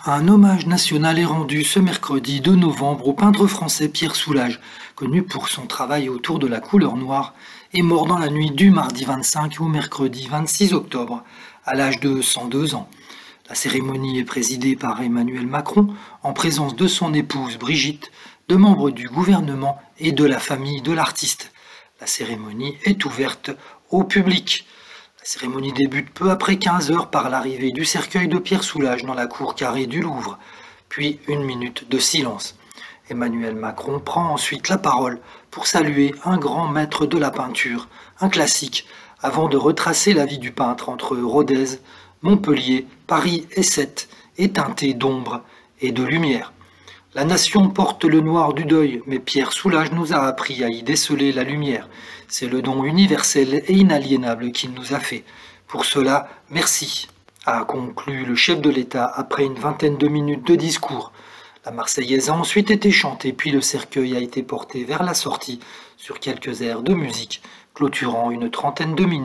Un hommage national est rendu ce mercredi 2 novembre au peintre français Pierre Soulages, connu pour son travail autour de la couleur noire, est mort dans la nuit du mardi 25 au mercredi 26 octobre, à l'âge de 102 ans. La cérémonie est présidée par Emmanuel Macron, en présence de son épouse Brigitte, de membres du gouvernement et de la famille de l'artiste. La cérémonie est ouverte au public. La cérémonie débute peu après 15 heures par l'arrivée du cercueil de Pierre Soulages dans la cour carrée du Louvre, puis une minute de silence. Emmanuel Macron prend ensuite la parole pour saluer un grand maître de la peinture, un classique, avant de retracer la vie du peintre entre Rodez, Montpellier, Paris et Sète, et teinté d'ombre et de lumière. La nation porte le noir du deuil, mais Pierre Soulages nous a appris à y déceler la lumière. C'est le don universel et inaliénable qu'il nous a fait. Pour cela, merci, a conclu le chef de l'État après une vingtaine de minutes de discours. La Marseillaise a ensuite été chantée, puis le cercueil a été porté vers la sortie sur quelques airs de musique, clôturant une trentaine de minutes.